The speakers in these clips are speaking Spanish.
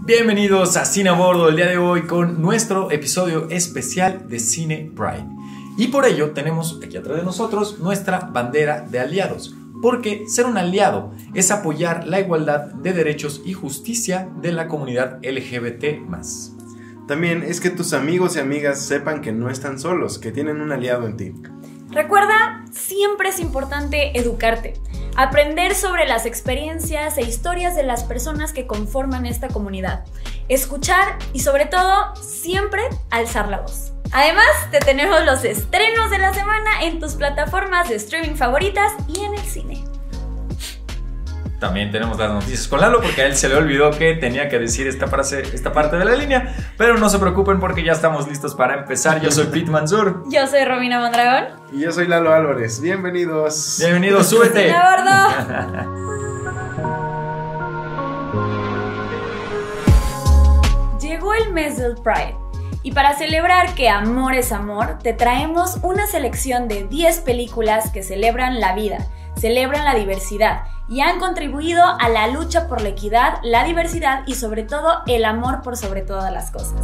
Bienvenidos a Cine a Bordo el día de hoy con nuestro episodio especial de Cine Pride. Y por ello tenemos aquí atrás de nosotros nuestra bandera de aliados, porque ser un aliado es apoyar la igualdad de derechos y justicia de la comunidad LGBT+. También es que tus amigos y amigas sepan que no están solos, que tienen un aliado en ti. Recuerda, siempre es importante educarte, aprender sobre las experiencias e historias de las personas que conforman esta comunidad, escuchar y sobre todo, siempre alzar la voz. Además, te tenemos los estrenos de la semana en tus plataformas de streaming favoritas y en el cine. También tenemos las noticias con Lalo porque a él se le olvidó que tenía que decir esta parte de la línea. Pero no se preocupen porque ya estamos listos para empezar. Yo soy Pete Mansur. Yo soy Romina Mondragón. Y yo soy Lalo Álvarez. Bienvenidos. Bienvenidos, súbete. ¡A bordo! Llegó el mes del Pride. Y para celebrar que amor es amor, te traemos una selección de 10 películas que celebran la vida, celebran la diversidad y han contribuido a la lucha por la equidad, la diversidad y sobre todo el amor por sobre todas las cosas.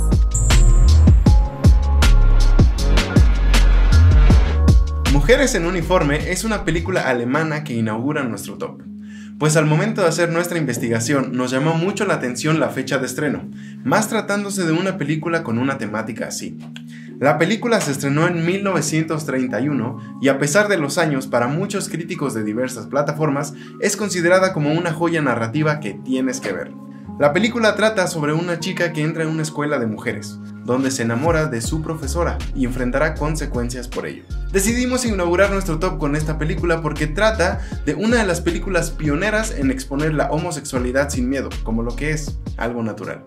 Mujeres en uniforme es una película alemana que inaugura nuestro top. Pues al momento de hacer nuestra investigación nos llamó mucho la atención la fecha de estreno, más tratándose de una película con una temática así. La película se estrenó en 1931 y a pesar de los años, para muchos críticos de diversas plataformas, es considerada como una joya narrativa que tienes que ver. La película trata sobre una chica que entra en una escuela de mujeres, donde se enamora de su profesora y enfrentará consecuencias por ello. Decidimos inaugurar nuestro top con esta película porque trata de una de las películas pioneras en exponer la homosexualidad sin miedo, como lo que es algo natural.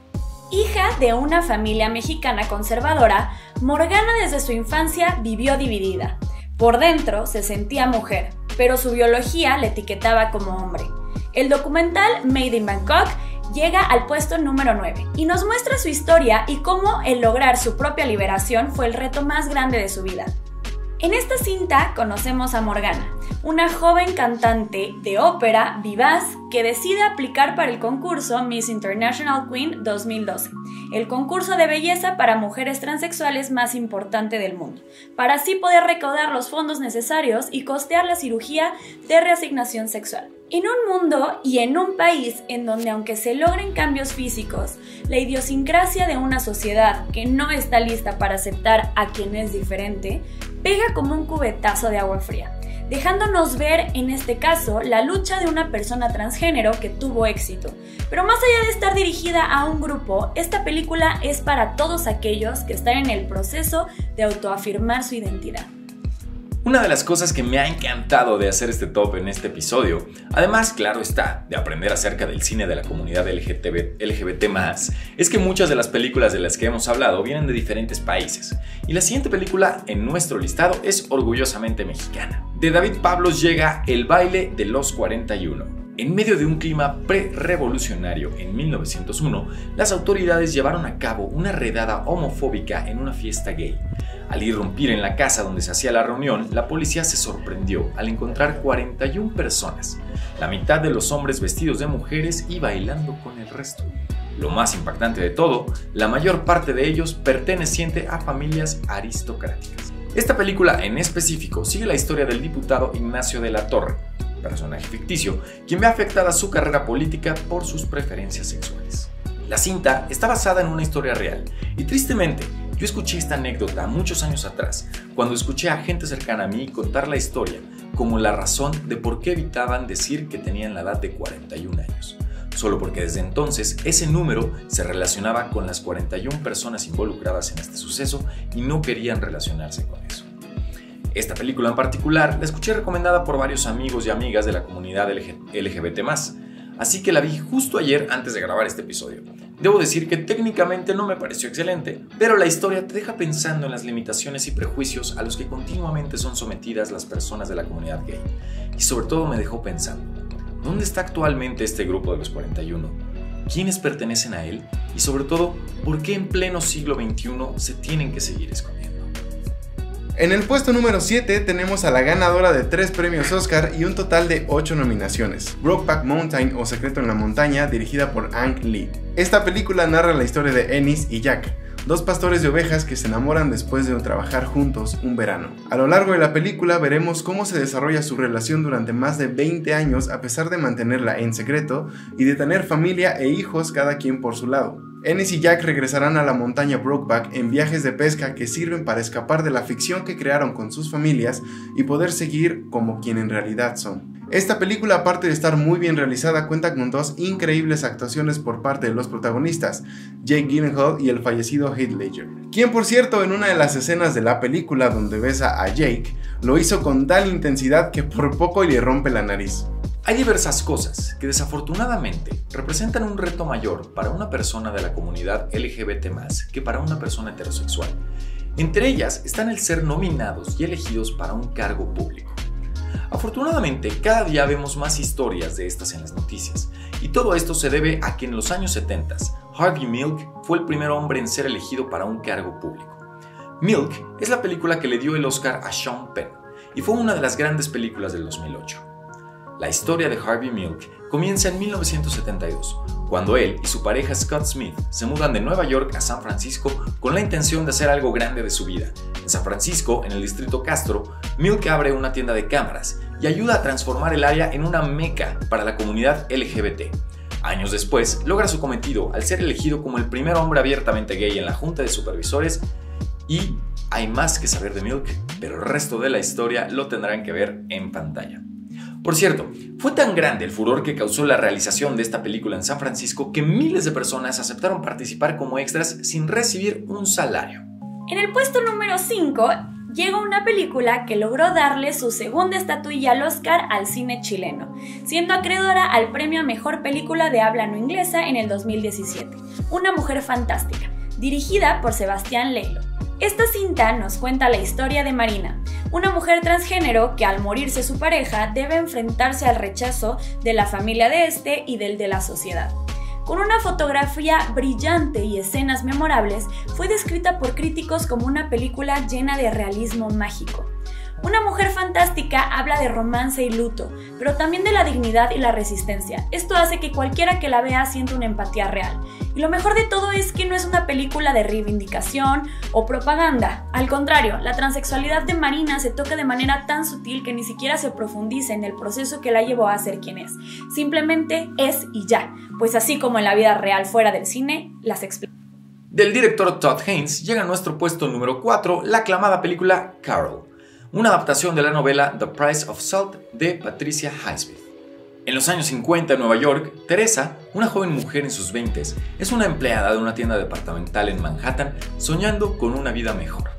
Hija de una familia mexicana conservadora, Morgana desde su infancia vivió dividida. Por dentro se sentía mujer, pero su biología la etiquetaba como hombre. El documental Made in Bangkok llega al puesto número 9 y nos muestra su historia y cómo el lograr su propia liberación fue el reto más grande de su vida. En esta cinta conocemos a Morgana, una joven cantante de ópera vivaz que decide aplicar para el concurso Miss International Queen 2012, el concurso de belleza para mujeres transexuales más importante del mundo, para así poder recaudar los fondos necesarios y costear la cirugía de reasignación sexual. En un mundo y en un país en donde aunque se logren cambios físicos, la idiosincrasia de una sociedad que no está lista para aceptar a quien es diferente, pega como un cubetazo de agua fría, dejándonos ver en este caso la lucha de una persona transgénero que tuvo éxito. Pero más allá de estar dirigida a un grupo, esta película es para todos aquellos que están en el proceso de autoafirmar su identidad. Una de las cosas que me ha encantado de hacer este top en este episodio, además, claro está, de aprender acerca del cine de la comunidad LGBT+, es que muchas de las películas de las que hemos hablado vienen de diferentes países. Y la siguiente película en nuestro listado es orgullosamente mexicana. De David Pablos llega El baile de los 41. En medio de un clima pre-revolucionario en 1901, las autoridades llevaron a cabo una redada homofóbica en una fiesta gay. Al irrumpir en la casa donde se hacía la reunión, la policía se sorprendió al encontrar 41 personas, la mitad de los hombres vestidos de mujeres y bailando con el resto. Lo más impactante de todo, la mayor parte de ellos perteneciente a familias aristocráticas. Esta película en específico sigue la historia del diputado Ignacio de la Torre, personaje ficticio, quien ve afectada su carrera política por sus preferencias sexuales. La cinta está basada en una historia real y tristemente, yo escuché esta anécdota muchos años atrás, cuando escuché a gente cercana a mí contar la historia como la razón de por qué evitaban decir que tenían la edad de 41 años. Solo porque desde entonces ese número se relacionaba con las 41 personas involucradas en este suceso y no querían relacionarse con eso. Esta película en particular la escuché recomendada por varios amigos y amigas de la comunidad LGBT+, así que la vi justo ayer antes de grabar este episodio. Debo decir que técnicamente no me pareció excelente, pero la historia te deja pensando en las limitaciones y prejuicios a los que continuamente son sometidas las personas de la comunidad gay. Y sobre todo me dejó pensando, ¿dónde está actualmente este grupo de los 41? ¿Quiénes pertenecen a él? Y sobre todo, ¿por qué en pleno siglo XXI se tienen que seguir escondiendo? En el puesto número 7 tenemos a la ganadora de 3 premios Oscar y un total de 8 nominaciones, Brokeback Mountain o Secreto en la Montaña, dirigida por Ang Lee. Esta película narra la historia de Ennis y Jack, dos pastores de ovejas que se enamoran después de trabajar juntos un verano. A lo largo de la película veremos cómo se desarrolla su relación durante más de 20 años a pesar de mantenerla en secreto y de tener familia e hijos cada quien por su lado. Ennis y Jack regresarán a la montaña Brokeback en viajes de pesca que sirven para escapar de la ficción que crearon con sus familias y poder seguir como quien en realidad son. Esta película, aparte de estar muy bien realizada, cuenta con 2 increíbles actuaciones por parte de los protagonistas, Jake Gyllenhaal y el fallecido Heath Ledger, quien por cierto en una de las escenas de la película donde besa a Jake, lo hizo con tal intensidad que por poco le rompe la nariz. Hay diversas cosas que desafortunadamente representan un reto mayor para una persona de la comunidad LGBT+ que para una persona heterosexual. Entre ellas están el ser nominados y elegidos para un cargo público. Afortunadamente, cada día vemos más historias de estas en las noticias, y todo esto se debe a que en los años 70, Harvey Milk fue el primer hombre en ser elegido para un cargo público. Milk es la película que le dio el Oscar a Sean Penn, y fue una de las grandes películas del 2008. La historia de Harvey Milk comienza en 1972, cuando él y su pareja Scott Smith se mudan de Nueva York a San Francisco con la intención de hacer algo grande de su vida. En San Francisco, en el distrito Castro, Milk abre una tienda de cámaras y ayuda a transformar el área en una meca para la comunidad LGBT. Años después, logra su cometido al ser elegido como el primer hombre abiertamente gay en la junta de supervisores. Y hay más que saber de Milk, pero el resto de la historia lo tendrán que ver en pantalla. Por cierto, fue tan grande el furor que causó la realización de esta película en San Francisco que miles de personas aceptaron participar como extras sin recibir un salario. En el puesto número 5 llega una película que logró darle su segunda estatuilla al Oscar al cine chileno, siendo acreedora al premio a Mejor Película de Habla No Inglesa en el 2017, Una Mujer Fantástica, dirigida por Sebastián Lelio. Esta cinta nos cuenta la historia de Marina, una mujer transgénero que al morirse su pareja debe enfrentarse al rechazo de la familia de este y del de la sociedad. Con una fotografía brillante y escenas memorables, fue descrita por críticos como una película llena de realismo mágico. Una Mujer Fantástica habla de romance y luto, pero también de la dignidad y la resistencia. Esto hace que cualquiera que la vea sienta una empatía real. Y lo mejor de todo es que no es una película de reivindicación o propaganda. Al contrario, la transexualidad de Marina se toca de manera tan sutil que ni siquiera se profundiza en el proceso que la llevó a ser quien es. Simplemente es y ya, pues así como en la vida real fuera del cine, las explica. Del director Todd Haynes llega a nuestro puesto número 4 la aclamada película Carol, una adaptación de la novela The Price of Salt de Patricia Highsmith. En los años 50 en Nueva York, Teresa, una joven mujer en sus 20s, es una empleada de una tienda departamental en Manhattan soñando con una vida mejor.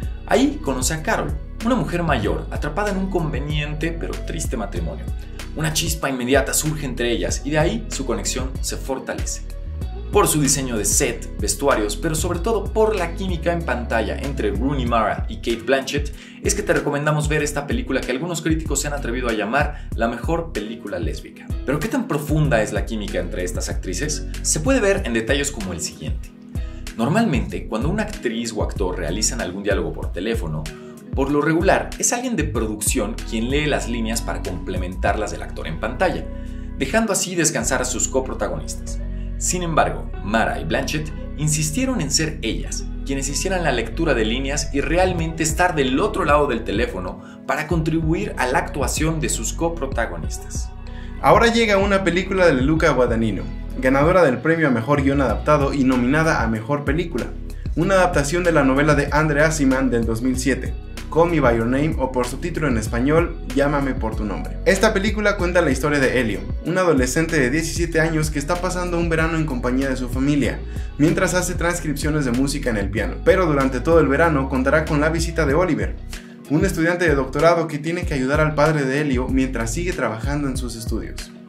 Ahí conoce a Carol, una mujer mayor atrapada en un conveniente pero triste matrimonio. Una chispa inmediata surge entre ellas y de ahí su conexión se fortalece. Por su diseño de set, vestuarios, pero sobre todo por la química en pantalla entre Rooney Mara y Cate Blanchett, es que te recomendamos ver esta película que algunos críticos se han atrevido a llamar la mejor película lésbica. ¿Pero qué tan profunda es la química entre estas actrices? Se puede ver en detalles como el siguiente. Normalmente, cuando una actriz o actor realizan algún diálogo por teléfono, por lo regular es alguien de producción quien lee las líneas para complementarlas del actor en pantalla, dejando así descansar a sus coprotagonistas. Sin embargo, Mara y Blanchett insistieron en ser ellas quienes hicieran la lectura de líneas y realmente estar del otro lado del teléfono para contribuir a la actuación de sus coprotagonistas. Ahora llega una película de Luca Guadagnino, ganadora del premio a Mejor Guión Adaptado y nominada a Mejor Película, una adaptación de la novela de Andre Aciman del 2007. Call Me By Your Name, o por subtítulo en español, Llámame por tu nombre. Esta película cuenta la historia de Elio, un adolescente de 17 años que está pasando un verano en compañía de su familia, mientras hace transcripciones de música en el piano. Pero durante todo el verano contará con la visita de Oliver, un estudiante de doctorado que tiene que ayudar al padre de Elio mientras sigue trabajando en sus estudios.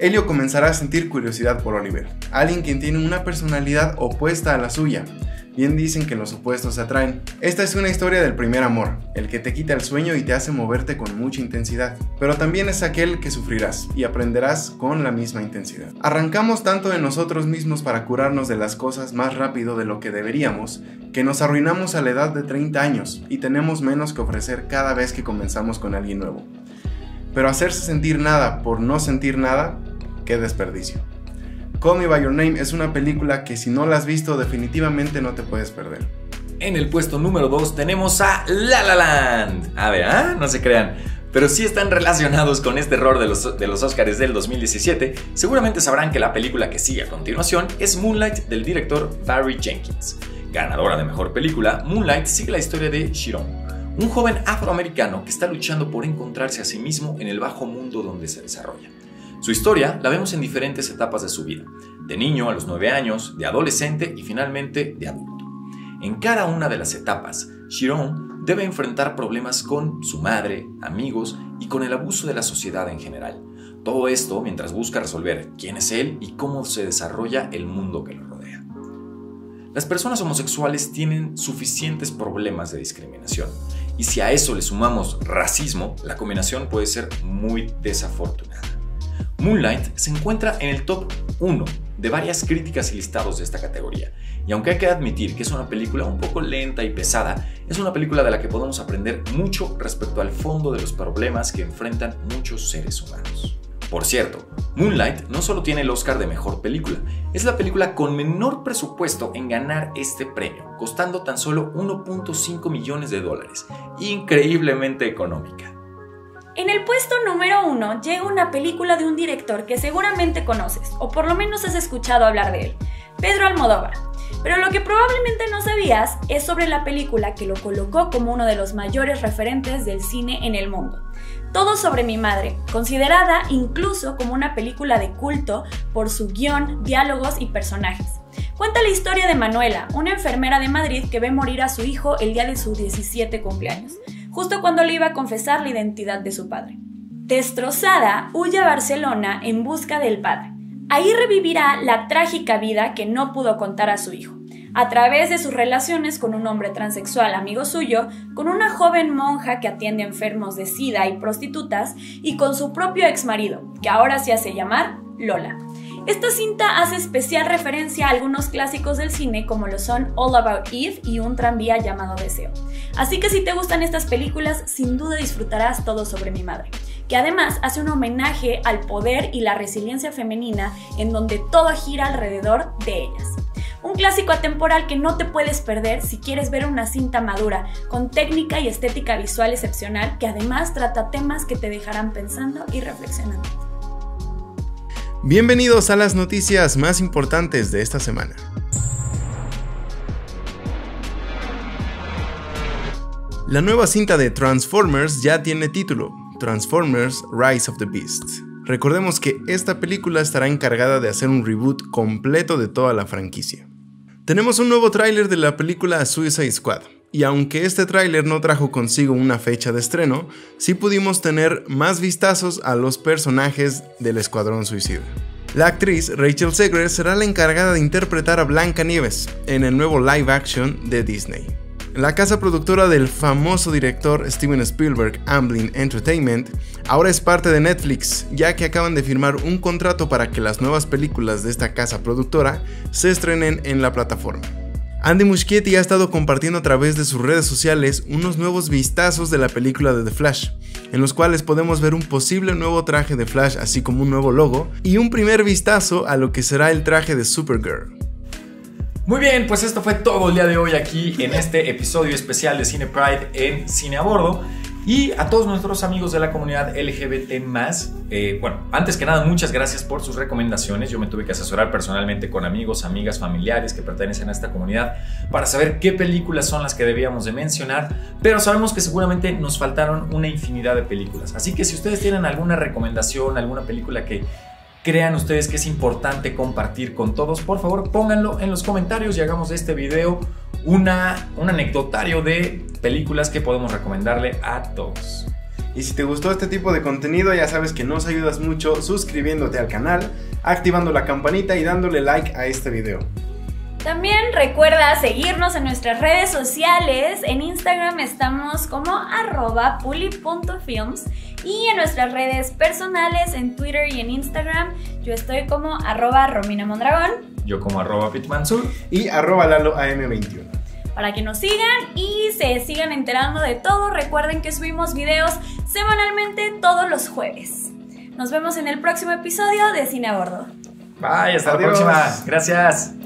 Elio comenzará a sentir curiosidad por Oliver, alguien quien tiene una personalidad opuesta a la suya. Bien dicen que los opuestos se atraen. Esta es una historia del primer amor, el que te quita el sueño y te hace moverte con mucha intensidad. Pero también es aquel que sufrirás y aprenderás con la misma intensidad. Arrancamos tanto de nosotros mismos para curarnos de las cosas más rápido de lo que deberíamos, que nos arruinamos a la edad de 30 años y tenemos menos que ofrecer cada vez que comenzamos con alguien nuevo. Pero hacerse sentir nada por no sentir nada, qué desperdicio. Call Me By Your Name es una película que si no la has visto definitivamente no te puedes perder. En el puesto número 2 tenemos a La La Land. A ver, no se crean, pero si están relacionados con este error de los Oscars del 2017, seguramente sabrán que la película que sigue a continuación es Moonlight del director Barry Jenkins. Ganadora de mejor película, Moonlight sigue la historia de Chiron, un joven afroamericano que está luchando por encontrarse a sí mismo en el bajo mundo donde se desarrolla. Su historia la vemos en diferentes etapas de su vida, de niño a los 9 años, de adolescente y finalmente de adulto. En cada una de las etapas, Chiron debe enfrentar problemas con su madre, amigos y con el abuso de la sociedad en general. Todo esto mientras busca resolver quién es él y cómo se desarrolla el mundo que lo rodea. Las personas homosexuales tienen suficientes problemas de discriminación, y si a eso le sumamos racismo, la combinación puede ser muy desafortunada. Moonlight se encuentra en el top 1 de varias críticas y listados de esta categoría, y aunque hay que admitir que es una película un poco lenta y pesada, es una película de la que podemos aprender mucho respecto al fondo de los problemas que enfrentan muchos seres humanos. Por cierto, Moonlight no solo tiene el Oscar de Mejor Película, es la película con menor presupuesto en ganar este premio, costando tan solo $1.5 millones, increíblemente económica. En el puesto número 1 llega una película de un director que seguramente conoces, o por lo menos has escuchado hablar de él, Pedro Almodóvar. Pero lo que probablemente no sabías es sobre la película que lo colocó como uno de los mayores referentes del cine en el mundo. Todo sobre mi madre, considerada incluso como una película de culto por su guión, diálogos y personajes. Cuenta la historia de Manuela, una enfermera de Madrid que ve morir a su hijo el día de su 17 cumpleaños, justo cuando le iba a confesar la identidad de su padre. Destrozada, huye a Barcelona en busca del padre. Ahí revivirá la trágica vida que no pudo contar a su hijo, a través de sus relaciones con un hombre transexual amigo suyo, con una joven monja que atiende enfermos de SIDA y prostitutas, y con su propio exmarido, que ahora se hace llamar Lola. Esta cinta hace especial referencia a algunos clásicos del cine como lo son All About Eve y Un tranvía llamado Deseo. Así que si te gustan estas películas, sin duda disfrutarás Todo sobre mi madre, que además hace un homenaje al poder y la resiliencia femenina en donde todo gira alrededor de ellas. Un clásico atemporal que no te puedes perder si quieres ver una cinta madura, con técnica y estética visual excepcional, que además trata temas que te dejarán pensando y reflexionando. Bienvenidos a las noticias más importantes de esta semana. La nueva cinta de Transformers ya tiene título, Transformers: Rise of the Beasts. Recordemos que esta película estará encargada de hacer un reboot completo de toda la franquicia. Tenemos un nuevo tráiler de la película Suicide Squad, y aunque este tráiler no trajo consigo una fecha de estreno, sí pudimos tener más vistazos a los personajes del Escuadrón Suicida. La actriz Rachel Zegler será la encargada de interpretar a Blancanieves en el nuevo live action de Disney. La casa productora del famoso director Steven Spielberg, Amblin Entertainment, ahora es parte de Netflix, ya que acaban de firmar un contrato para que las nuevas películas de esta casa productora se estrenen en la plataforma. Andy Muschietti ha estado compartiendo a través de sus redes sociales unos nuevos vistazos de la película de The Flash, en los cuales podemos ver un posible nuevo traje de Flash, así como un nuevo logo, y un primer vistazo a lo que será el traje de Supergirl. Muy bien, pues esto fue todo el día de hoy aquí en este episodio especial de Cine Pride en Cine a Bordo. Y a todos nuestros amigos de la comunidad LGBT+, antes que nada, muchas gracias por sus recomendaciones. Yo me tuve que asesorar personalmente con amigos, amigas, familiares que pertenecen a esta comunidad para saber qué películas son las que debíamos de mencionar, pero sabemos que seguramente nos faltaron una infinidad de películas. Así que si ustedes tienen alguna recomendación, alguna película que crean ustedes que es importante compartir con todos, por favor pónganlo en los comentarios y hagamos de este video un anecdotario de películas que podemos recomendarle a todos. Y si te gustó este tipo de contenido, ya sabes que nos ayudas mucho suscribiéndote al canal, activando la campanita y dándole like a este video. También recuerda seguirnos en nuestras redes sociales. En Instagram estamos como @puli.films y en nuestras redes personales en Twitter y en Instagram yo estoy como @RominaMondragón. Yo como @pitmansur y @LaloAM21. Para que nos sigan y se sigan enterando de todo, recuerden que subimos videos semanalmente todos los jueves. Nos vemos en el próximo episodio de Cine a Bordo. Bye, hasta Adiós. la próxima. Gracias.